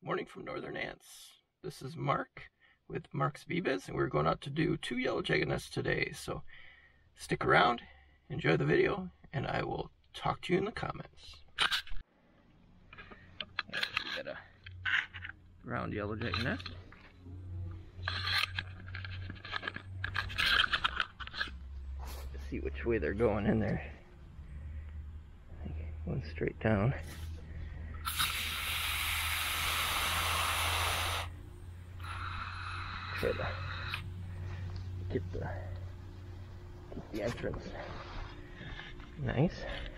Morning from Northern Ants. This is Mark with Mark's Bee-Biz, and we're going out to do 2 yellow-jacket nests today. So stick around, enjoy the video, and I will talk to you in the comments. We got a round yellow-jacket nest. Let's see which way they're going in there. One straight down. Try to get the entrance nice.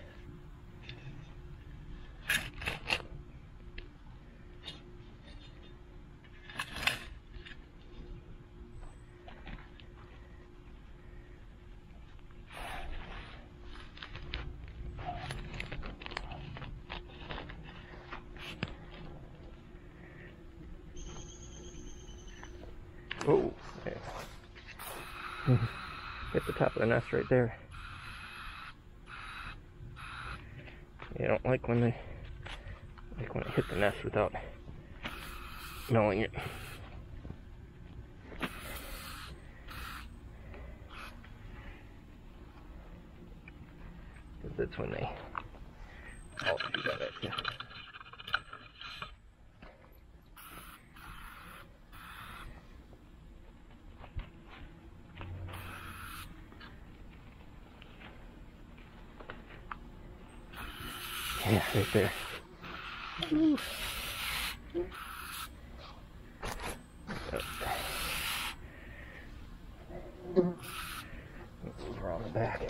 Oh, okay. Hit the top of the nest right there. You don't like when they hit the nest without knowing it. Because that's when they all do that at you. Yeah, right there. Ooh. Over on the back.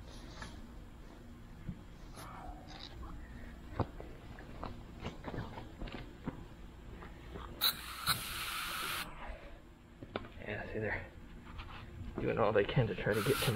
Yeah, see, they're doing all they can to try to get to me.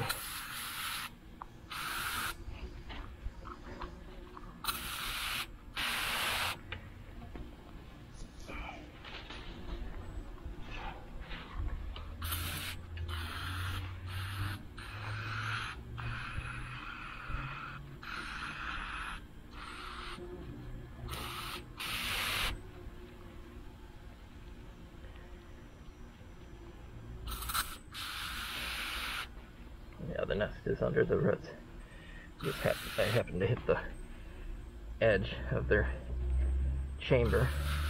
Yeah, the nest is under the roots. I happened to hit the edge of their chamber.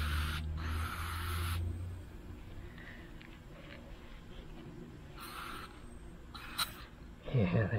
Yeah,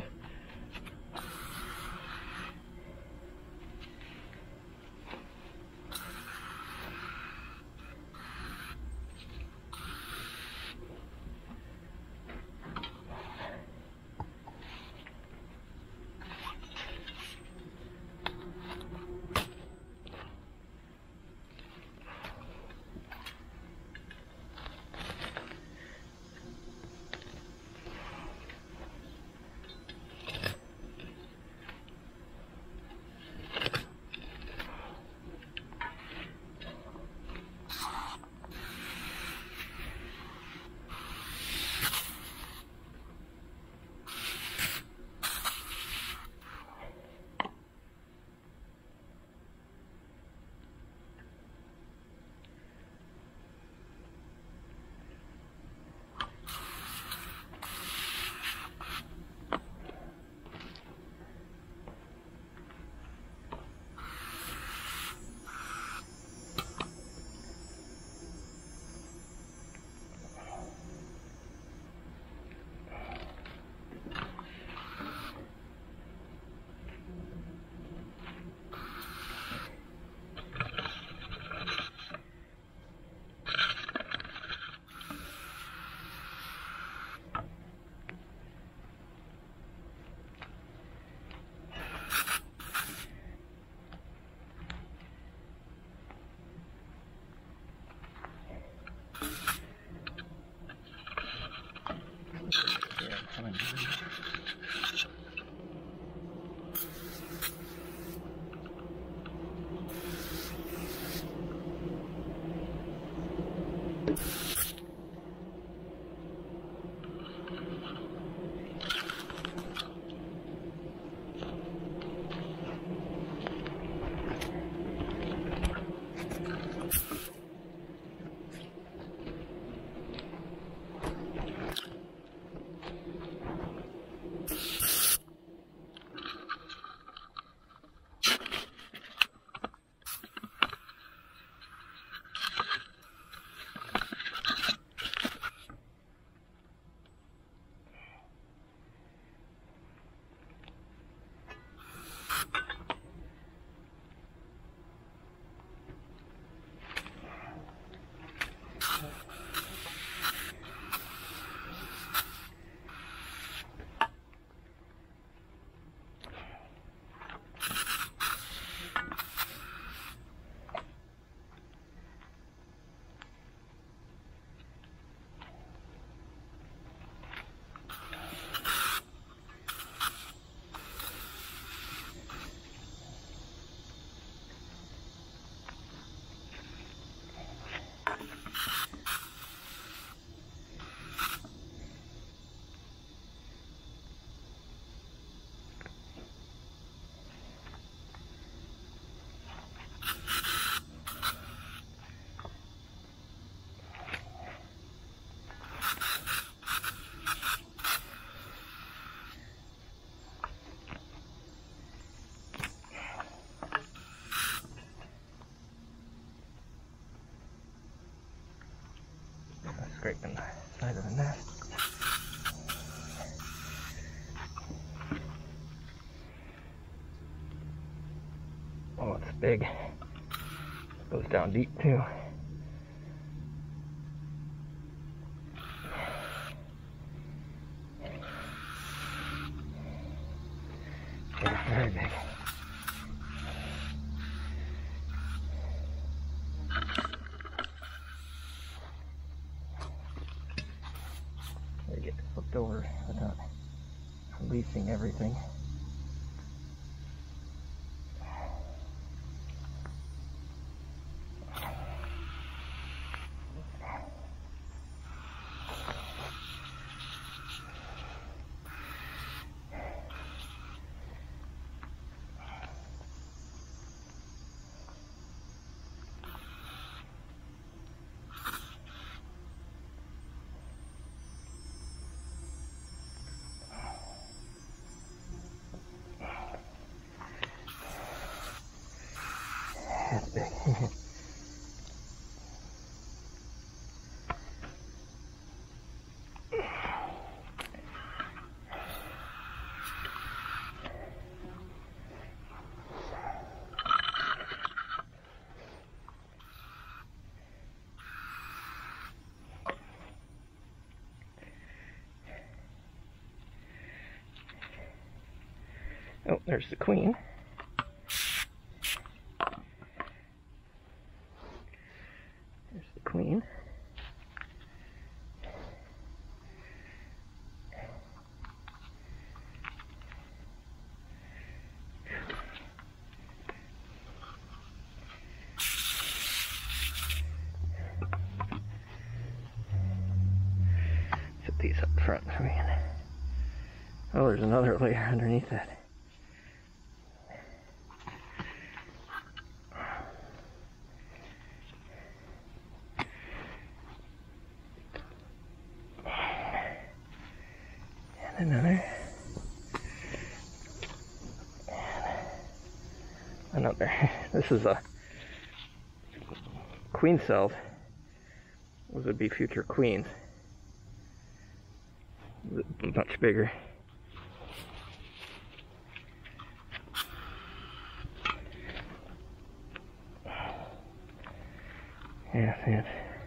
scraping the side of the nest. Oh, it's big. It goes down deep too. Yeah, very big. They get flipped over without releasing everything. That's big. Oh, there's the queen. There's the queen. Set these up front for me. Oh, there's another layer underneath that. And another. And another. This is a queen cells. Those would be future queens. Much bigger. Yeah, man.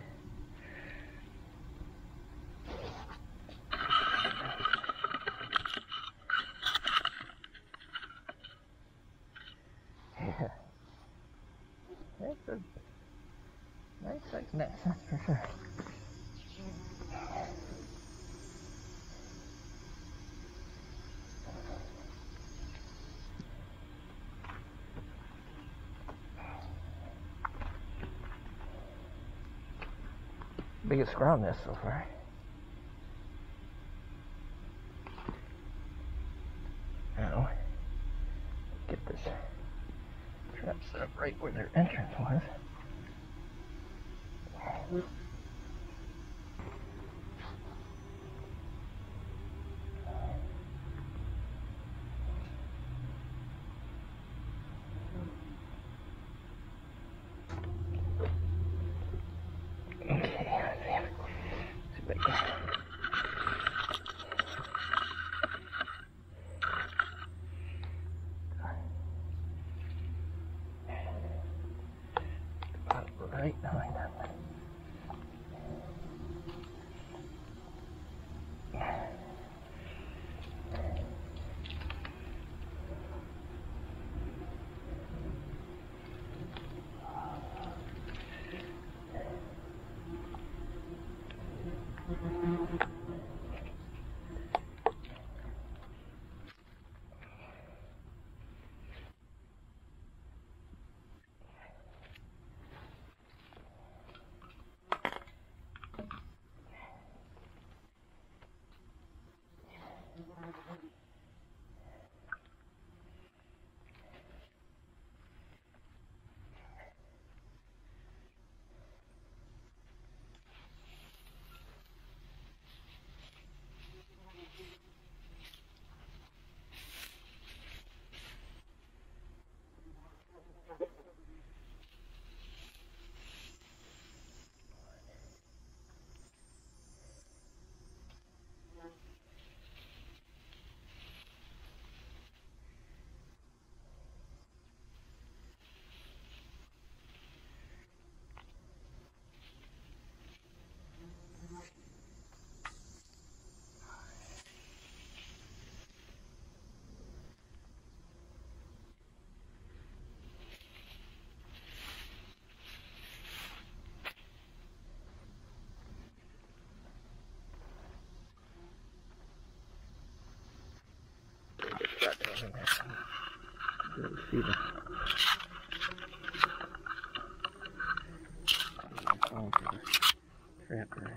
Yeah. That's a nice size nest, that's for sure. Biggest ground nest so far. Now, get this trap set up right where their entrance was. Okay, let's see if I can. Right behind that one. See the trap already.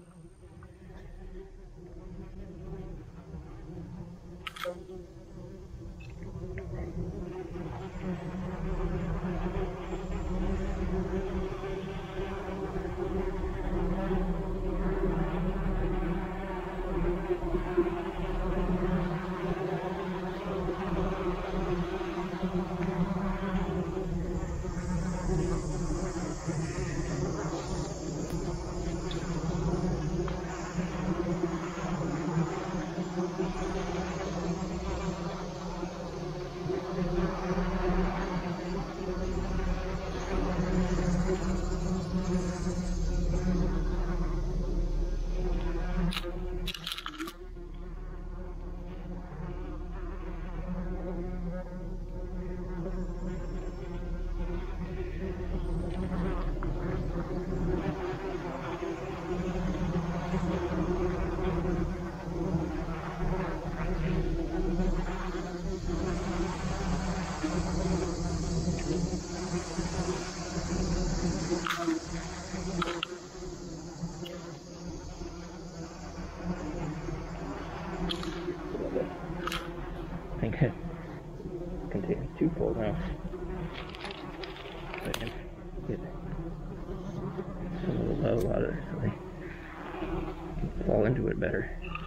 I think it contains 2 full now. So I can get some of the low water so they can fall into it better.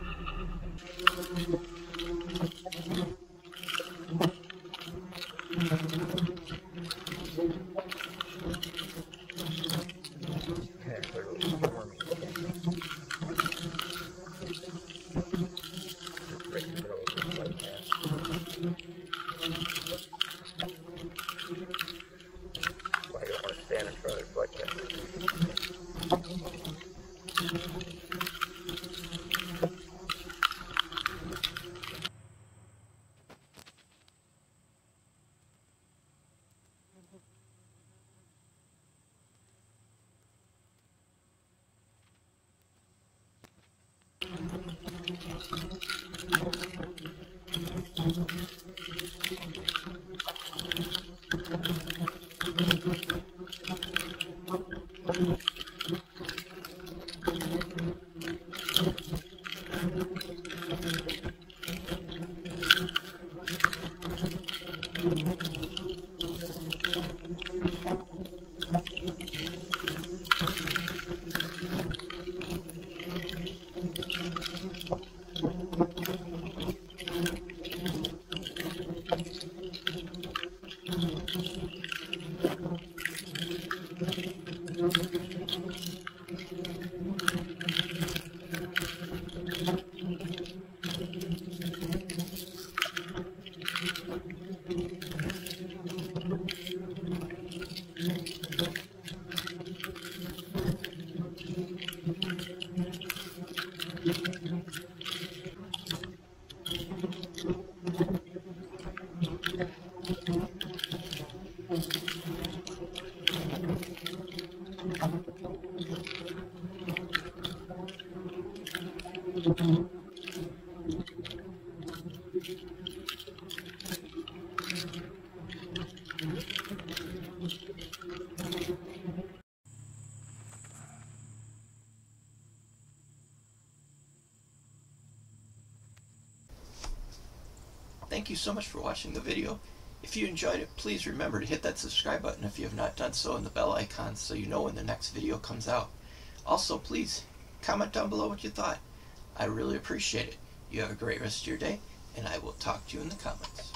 Thank you so much for watching the video. If you enjoyed it, please remember to hit that subscribe button if you have not done so, and the bell icon so you know when the next video comes out. Also, please comment down below what you thought. I really appreciate it. You have a great rest of your day, and I will talk to you in the comments.